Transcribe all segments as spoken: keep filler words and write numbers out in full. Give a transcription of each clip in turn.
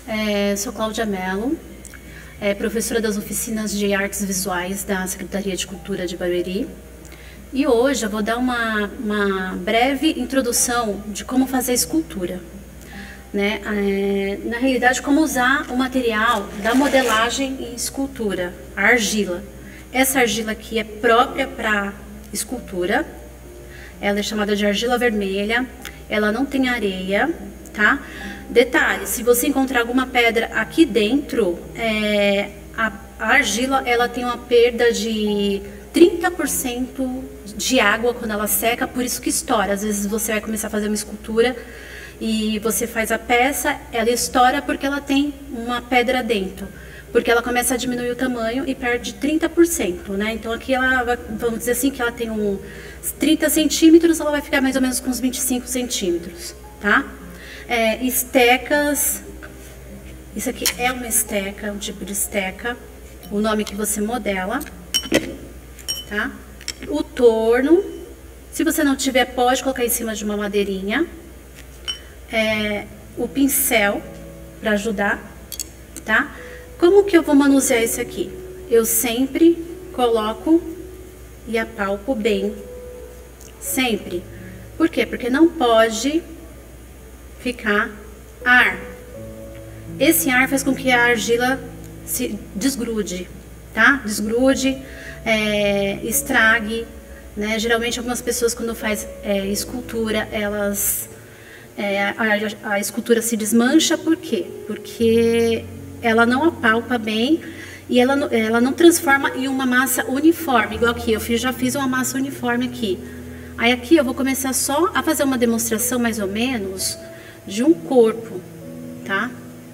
É, sou Cláudia Mello, é, professora das oficinas de artes visuais da Secretaria de Cultura de Barueri. E hoje eu vou dar uma, uma breve introdução de como fazer escultura. Né? É, na realidade, como usar o material da modelagem em escultura, a argila. Essa argila aqui é própria para escultura, ela é chamada de argila vermelha, ela não tem areia, tá? Detalhe, se você encontrar alguma pedra aqui dentro, é, a, a argila ela tem uma perda de trinta por cento de água quando ela seca, por isso que estoura. Às vezes você vai começar a fazer uma escultura e você faz a peça, ela estoura porque ela tem uma pedra dentro, porque ela começa a diminuir o tamanho e perde trinta por cento, né? Então aqui ela, vai, vamos dizer assim, que ela tem uns trinta centímetros, ela vai ficar mais ou menos com uns vinte e cinco centímetros, tá? É, estecas, isso aqui é uma esteca, um tipo de esteca, o nome que você modela, tá? O torno, se você não tiver, pode colocar em cima de uma madeirinha. É, o pincel para ajudar, tá? Como que eu vou manusear isso aqui? Eu sempre coloco e apalpo bem, sempre. Por quê? Porque não pode ficar ar. Esse ar faz com que a argila se desgrude, tá? Desgrude, é, estrague, né? Geralmente algumas pessoas quando faz é, escultura, elas É, a, a escultura se desmancha, por quê? Porque ela não apalpa bem e ela, ela não transforma em uma massa uniforme, igual aqui, eu fiz, já fiz uma massa uniforme aqui. Aí aqui eu vou começar só a fazer uma demonstração mais ou menos de um corpo, tá?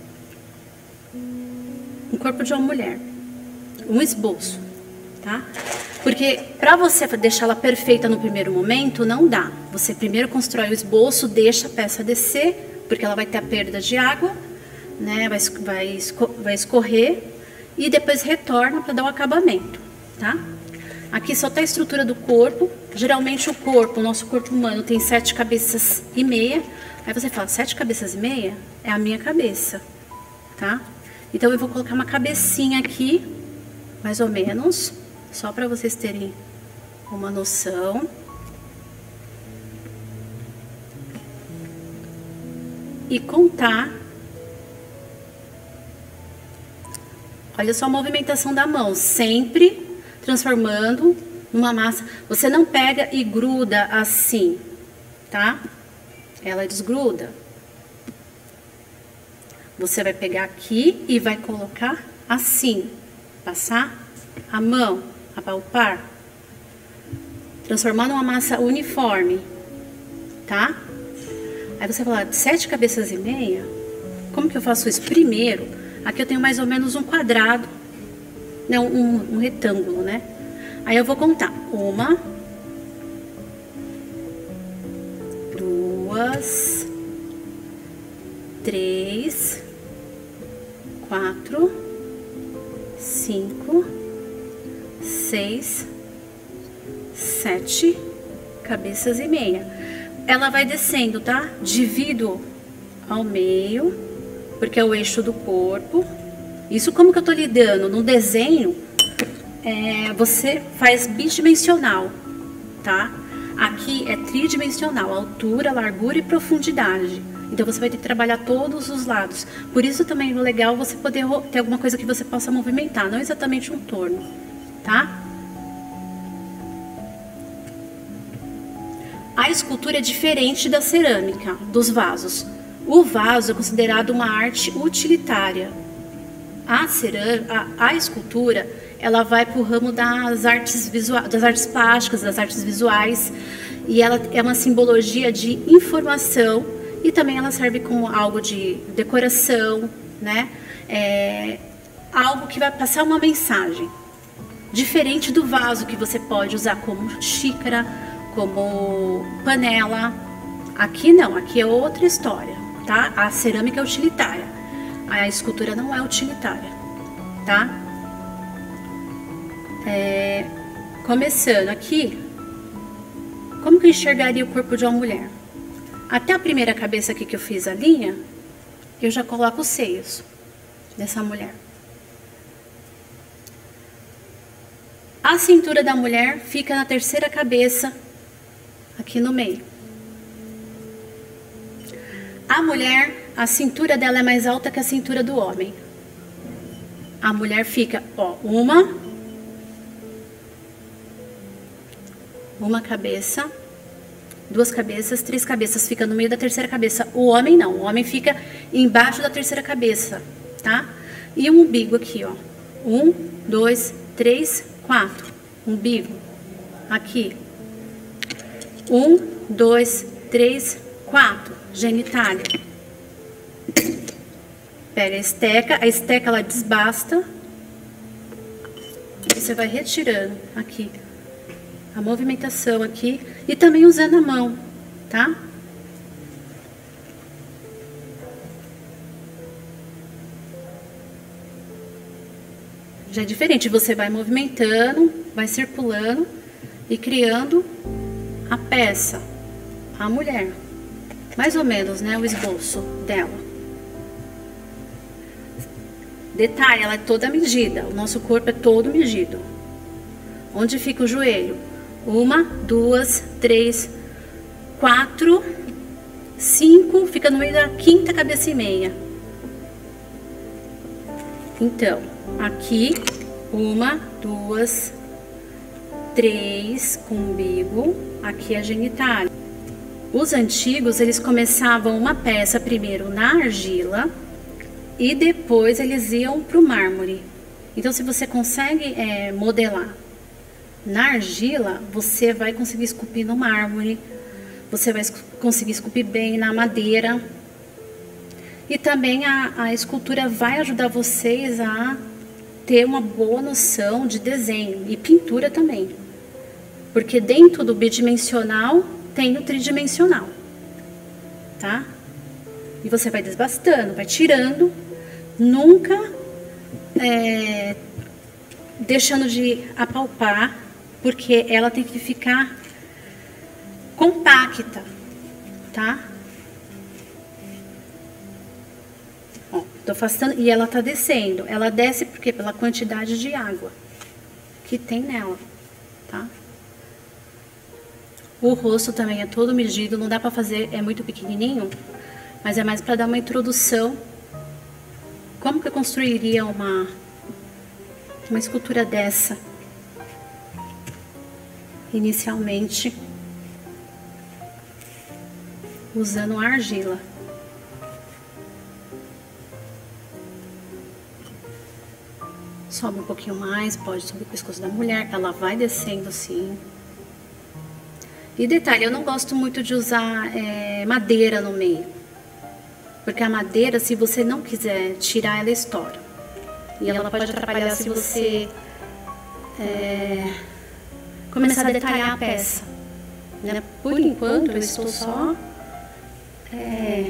Um corpo de uma mulher, um esboço, tá? Porque para você deixar ela perfeita no primeiro momento, não dá. Você primeiro constrói o esboço, deixa a peça descer, porque ela vai ter a perda de água, né? Vai, vai, vai escorrer e depois retorna para dar o acabamento, tá? Aqui só tá a estrutura do corpo. Geralmente o corpo, o nosso corpo humano tem sete cabeças e meia. Aí você fala, sete cabeças e meia? É a minha cabeça, tá? Então eu vou colocar uma cabecinha aqui, mais ou menos, só para vocês terem uma noção. E contar. Olha só a movimentação da mão, sempre transformando numa massa. Você não pega e gruda assim, tá? Ela desgruda. Você vai pegar aqui e vai colocar assim, passar a mão, apalpar, transformar numa massa uniforme, tá? Aí você vai falar, sete cabeças e meia? Como que eu faço isso? Primeiro, aqui eu tenho mais ou menos um quadrado, não, um, um retângulo, né? Aí eu vou contar, uma, duas, três, quatro, cinco, seis, sete cabeças e meia. Ela vai descendo, tá? Divido ao meio, porque é o eixo do corpo. Isso como que eu tô lidando? No desenho, é, você faz bidimensional, tá? Aqui é tridimensional, altura, largura e profundidade. Então você vai ter que trabalhar todos os lados. Por isso também é legal você poder ter alguma coisa que você possa movimentar, não exatamente um torno, tá? A escultura é diferente da cerâmica, dos vasos. O vaso é considerado uma arte utilitária. A cerâmica, a, a escultura, ela vai para o ramo das artes visuais, das artes plásticas, das artes visuais, e ela é uma simbologia de informação. E também ela serve como algo de decoração, né? É algo que vai passar uma mensagem. Diferente do vaso que você pode usar como xícara, como panela. Aqui não, aqui é outra história, tá? A cerâmica é utilitária. A escultura não é utilitária, tá? É, começando aqui, como que eu enxergaria o corpo de uma mulher? Até a primeira cabeça aqui que eu fiz a linha, eu já coloco os seios dessa mulher. A cintura da mulher fica na terceira cabeça, aqui no meio. A mulher, a cintura dela é mais alta que a cintura do homem. A mulher fica, ó, uma, uma cabeça, duas cabeças, três cabeças, fica no meio da terceira cabeça. O homem não, o homem fica embaixo da terceira cabeça, tá? E o umbigo aqui, ó, um, dois, três, quatro, umbigo, aqui, um, dois, três, quatro, genitália. Pega a esteca, a esteca ela desbasta, e você vai retirando aqui a movimentação aqui e também usando a mão, tá? Já é diferente, você vai movimentando, vai circulando e criando a peça, a mulher. Mais ou menos, né, o esboço dela. Detalhe, ela é toda medida, o nosso corpo é todo medido. Onde fica o joelho? Uma, duas, três, quatro, cinco, fica no meio da quinta cabeça e meia. Então, aqui, uma, duas, três, com umbigo, aqui a genitália. Os antigos, eles começavam uma peça primeiro na argila e depois eles iam para o mármore. Então, se você consegue é, modelar na argila, você vai conseguir esculpir no mármore, você vai conseguir esculpir bem na madeira. E também a, a escultura vai ajudar vocês a ter uma boa noção de desenho e pintura também. Porque dentro do bidimensional tem o tridimensional, tá? E você vai desbastando, vai tirando, nunca é, deixando de apalpar, porque ela tem que ficar compacta, tá? Ó, tô afastando e ela tá descendo. Ela desce porque pela quantidade de água que tem nela, tá? O rosto também é todo medido, não dá pra fazer, é muito pequenininho, mas é mais pra dar uma introdução. Como que eu construiria uma, uma escultura dessa? Inicialmente, usando a argila. Sobe um pouquinho mais, pode subir o pescoço da mulher, ela vai descendo assim. E detalhe, eu não gosto muito de usar é, madeira no meio. Porque a madeira, se você não quiser tirar, ela estoura. E ela pode atrapalhar se você é, começar a detalhar a peça. Né? Por enquanto, eu estou só é,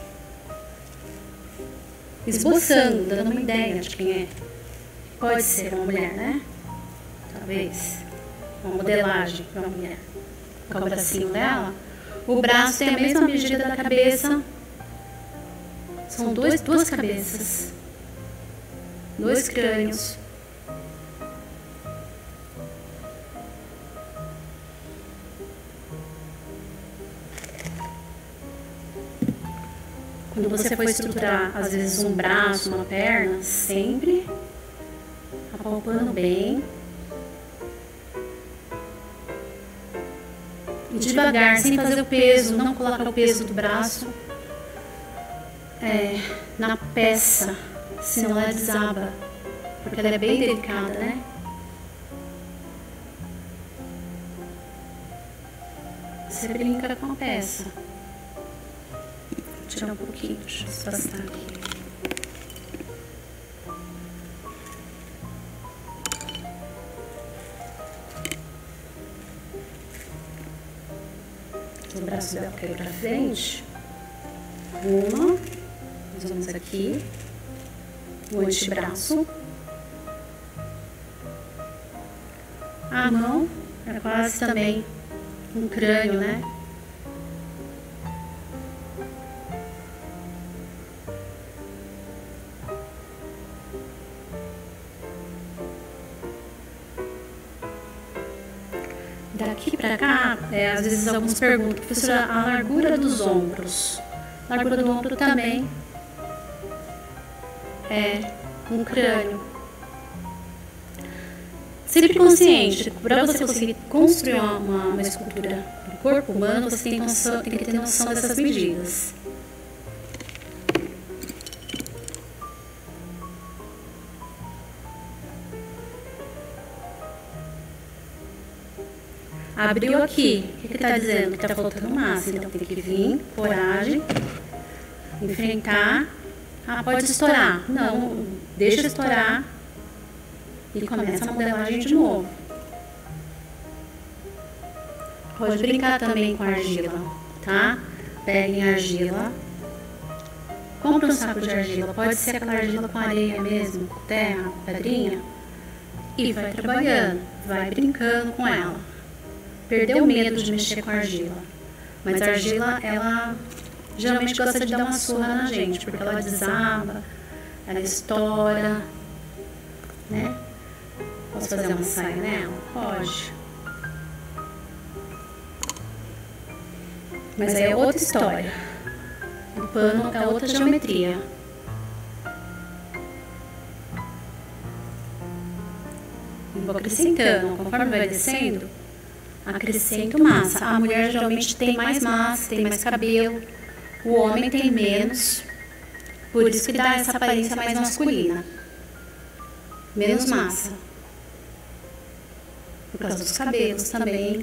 esboçando, dando uma ideia de quem é. Pode ser uma mulher, né? Talvez. Uma modelagem de uma mulher. Com o bracinho dela. O braço tem a mesma medida da cabeça. São dois, duas cabeças. Dois crânios. Quando você for estruturar, às vezes, um braço, uma perna, sempre apalpando bem. E devagar, sem fazer o peso, não colocar o peso do braço é, na peça, senão ela desaba, porque ela é bem delicada, né? Você brinca com a peça. Vou tirar um pouquinho, deixa eu afastar aqui. O braço dela caiu pra frente. Uma, nós vamos aqui, o antebraço. A mão é quase também um crânio, né? Daqui pra cá, é, às vezes alguns perguntam, professora, a largura dos ombros. A largura do ombro também é um crânio. Sempre consciente, para você conseguir construir uma, uma escultura do corpo humano, você tem, noção, tem que ter noção dessas medidas. Abriu aqui, o que que tá dizendo? Que tá faltando massa, então tem que vir, coragem, enfrentar. Ah, pode estourar. Não, deixa estourar e começa a modelagem de novo. Pode brincar também com argila, tá? Peguem argila. Compre um saco de argila, pode ser aquela argila com areia mesmo, terra, pedrinha. E vai trabalhando, vai brincando com ela. Perdeu o medo de mexer com a argila. Mas a argila, ela geralmente gosta de dar uma surra na gente, porque ela desaba, ela estoura, né? Posso fazer uma saia nela? Pode. Mas aí é outra história. O pano é outra geometria. Eu vou acrescentando, conforme vai descendo, acrescento massa. A mulher geralmente tem mais massa, tem mais cabelo. O homem tem menos. Por isso que dá essa aparência mais masculina. Menos massa. Por causa dos cabelos também.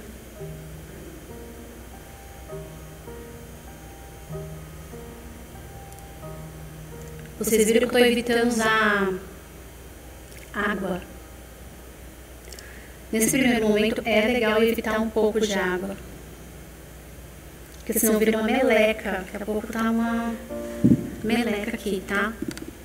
Vocês viram que eu estou evitando usar água. Nesse primeiro momento é legal evitar um pouco de água, porque senão vira uma meleca. Daqui a pouco tá uma meleca aqui, tá?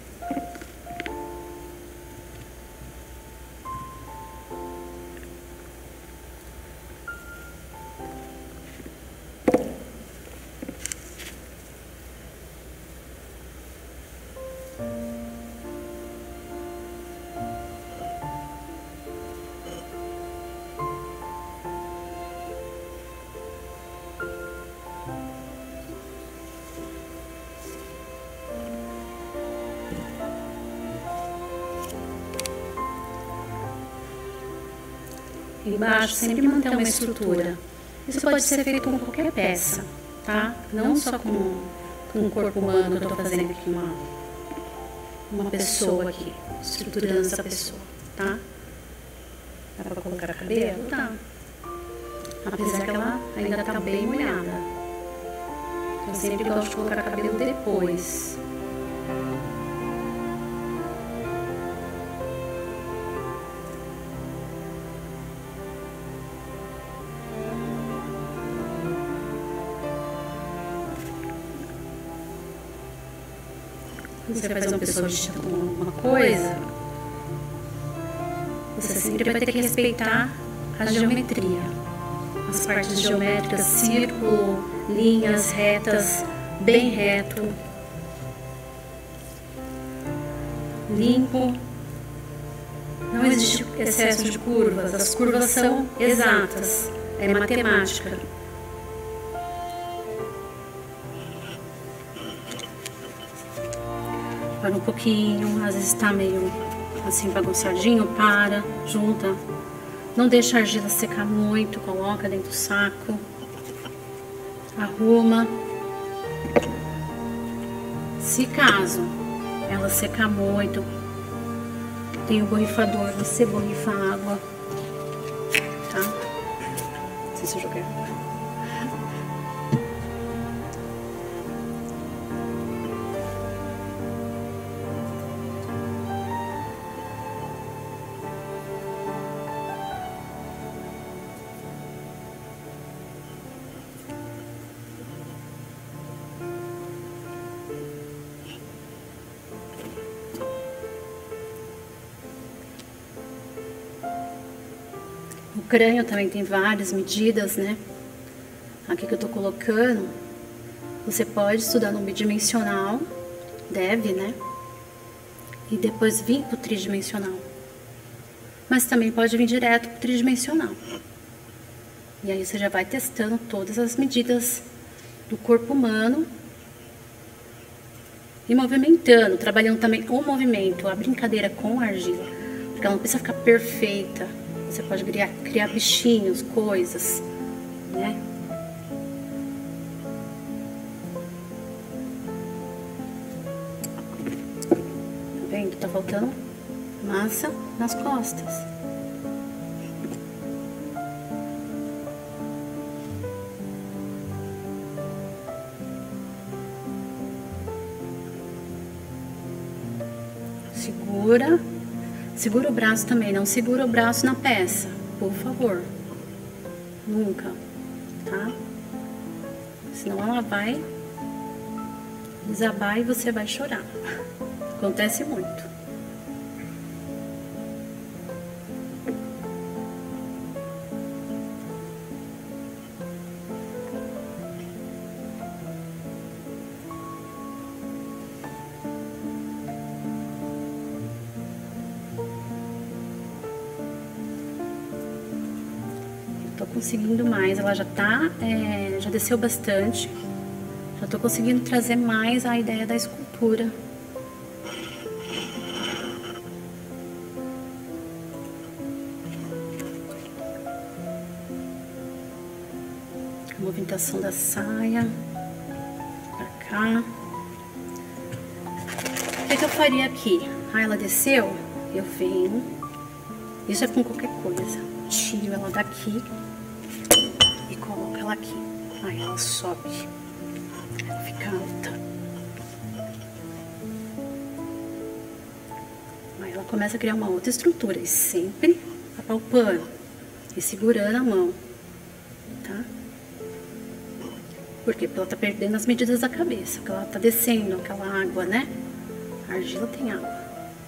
Embaixo sempre manter uma estrutura. Isso pode ser feito com qualquer peça, tá? Não só com, com o corpo humano, que eu tô fazendo aqui uma, uma pessoa aqui, estruturando essa pessoa, tá? Dá pra colocar cabelo? Tá. Apesar que ela ainda tá bem molhada. Eu sempre gosto de colocar cabelo depois. Quando você faz uma pessoa vestida com alguma coisa, você sempre vai ter que respeitar a geometria. As partes geométricas, círculo, linhas retas, bem reto, limpo. Não existe excesso de curvas, as curvas são exatas, é matemática. Para um pouquinho, às vezes está meio assim bagunçadinho, para, junta. Não deixa a argila secar muito, coloca dentro do saco. Arruma. Se caso ela secar muito, tem o borrifador, você borrifa a água, tá? Não sei se eu joguei água. O crânio também tem várias medidas, né? Aqui que eu tô colocando, você pode estudar no bidimensional, deve, né? E depois vir pro tridimensional. Mas também pode vir direto pro tridimensional. E aí você já vai testando todas as medidas do corpo humano e movimentando, trabalhando também o movimento, a brincadeira com a argila, porque ela não precisa ficar perfeita. Você pode criar, criar bichinhos, coisas, né? Tá vendo? Tá faltando massa nas costas. Segura, segura o braço também, não segura o braço na peça, por favor, nunca, tá? Senão ela vai desabar e você vai chorar, acontece muito. Tô conseguindo mais, ela já tá, é, já desceu bastante. Já tô conseguindo trazer mais a ideia da escultura. A movimentação da saia pra cá. O que, que eu faria aqui? Ah, ela desceu, eu venho. Isso é com qualquer coisa. Tiro ela daqui e coloco ela aqui. Aí ela sobe, ela fica alta. Aí ela começa a criar uma outra estrutura e sempre apalpando e segurando a mão, tá? Por quê? Porque ela tá perdendo as medidas da cabeça, porque ela tá descendo aquela água, né? A argila tem água.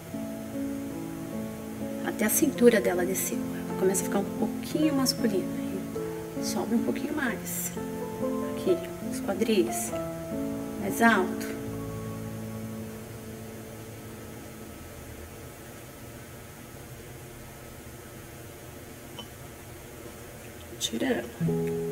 Até a cintura dela desceu. Ela começa a ficar um pouquinho masculina. Sobe um pouquinho mais. Aqui, os quadris. Mais alto. Tirando.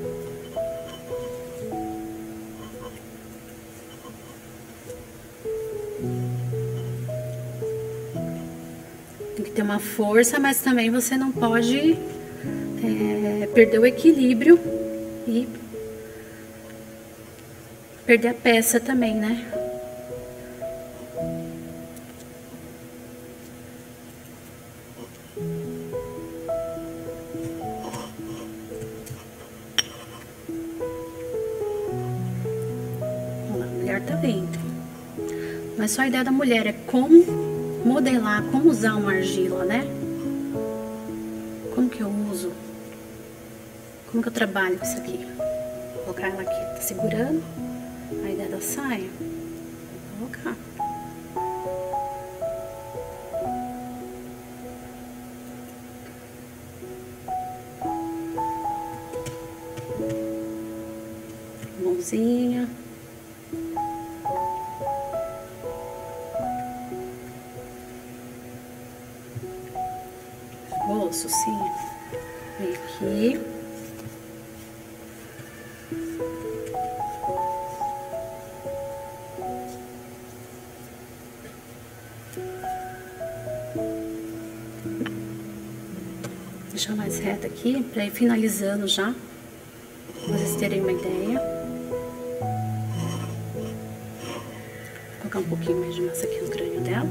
Tem que ter uma força, mas também você não pode é, perder o equilíbrio e perder a peça também, né? Olha lá, a mulher tá vendo. Mas só a ideia da mulher é como modelar, como usar uma argila, né? Como que eu uso? Como que eu trabalho com isso aqui? Vou colocar ela aqui, tá segurando a ideia da saia. Vou colocar. Mãozinha. Bolso, sim. Vem aqui. Deixar mais reta aqui, pra ir finalizando já. Pra vocês terem uma ideia. Vou colocar um pouquinho mais de massa aqui no crânio dela.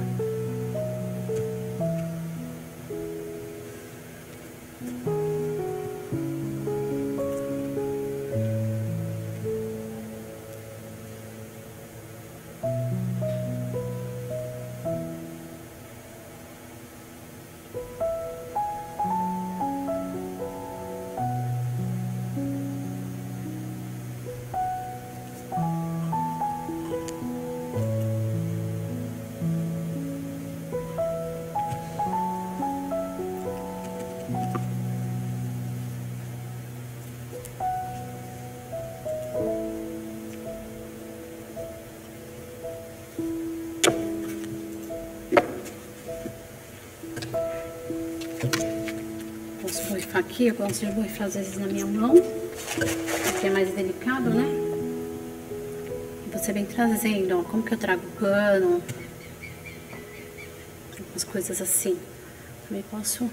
aqui, eu gosto de borrifar às vezes na minha mão, porque é mais delicado, né? Você vem trazendo, ó, como que eu trago o pano, algumas coisas assim. Também posso...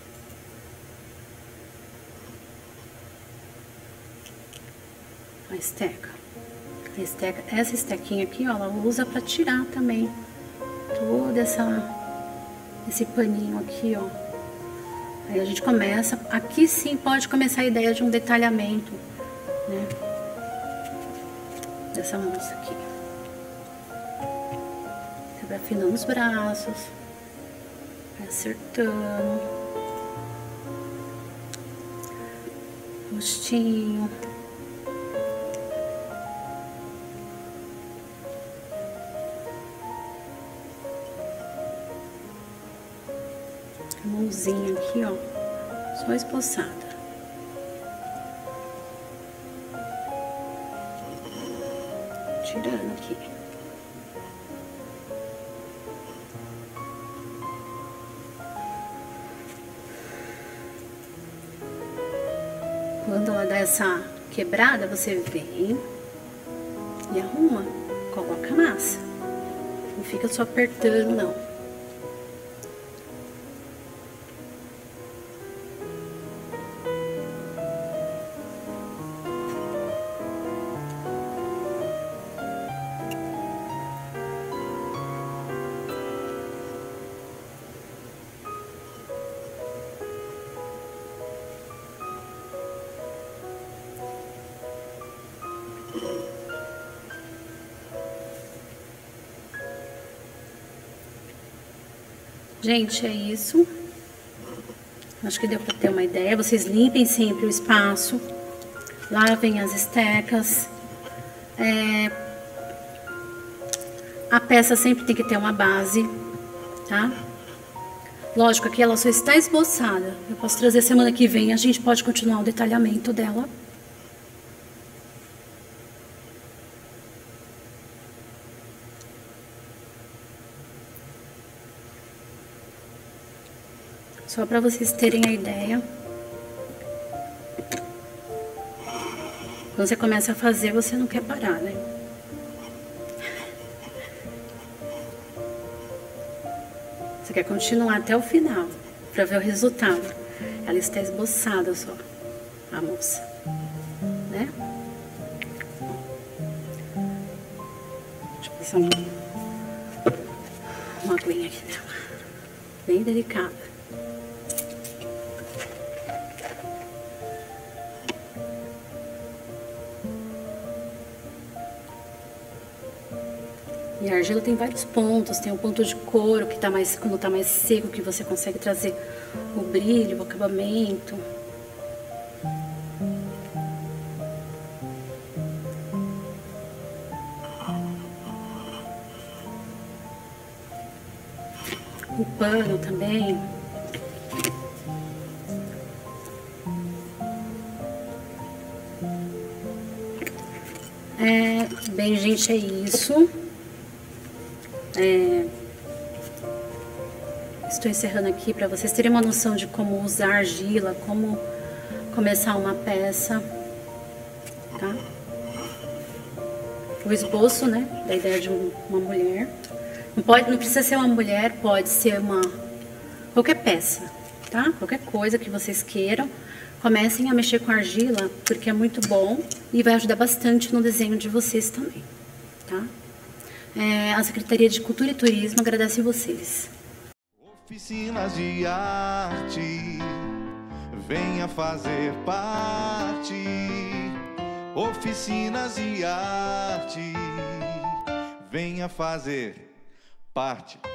A esteca. A esteca, essa estequinha aqui, ó, ela usa pra tirar também toda essa... esse paninho aqui, ó. Aí a gente começa, aqui sim pode começar a ideia de um detalhamento, né? Dessa moça aqui. Você vai afinando os braços, vai acertando. Rostinho. A mãozinha aqui, ó, só esboçada. Tirando aqui. Quando ela dá essa quebrada, você vem e arruma, coloca a massa. Não fica só apertando, não. Gente, é isso. Acho que deu para ter uma ideia. Vocês limpem sempre o espaço. Lavem as estecas. É... A peça sempre tem que ter uma base, tá? Lógico que ela só está esboçada. Eu posso trazer semana que vem, a gente pode continuar o detalhamento dela. Só para vocês terem a ideia. Quando você começa a fazer, você não quer parar, né? Você quer continuar até o final, para ver o resultado. Ela está esboçada só, a moça, né? Deixa eu passar uma, uma aguinha aqui nela. Bem delicada. E a argila tem vários pontos, tem um ponto de couro que tá mais, quando tá mais seco, que você consegue trazer o brilho, o acabamento. O pano também. É, bem, gente, é isso. É, estou encerrando aqui para vocês terem uma noção de como usar argila, como começar uma peça, tá? O esboço, né, da ideia de um, uma mulher. Não pode, não precisa ser uma mulher, pode ser uma qualquer peça, tá? Qualquer coisa que vocês queiram. Comecem a mexer com argila, porque é muito bom e vai ajudar bastante no desenho de vocês também, tá? É, a Secretaria de Cultura e Turismo agradece vocês. Oficinas de arte, venha fazer parte. Oficinas de arte, venha fazer parte.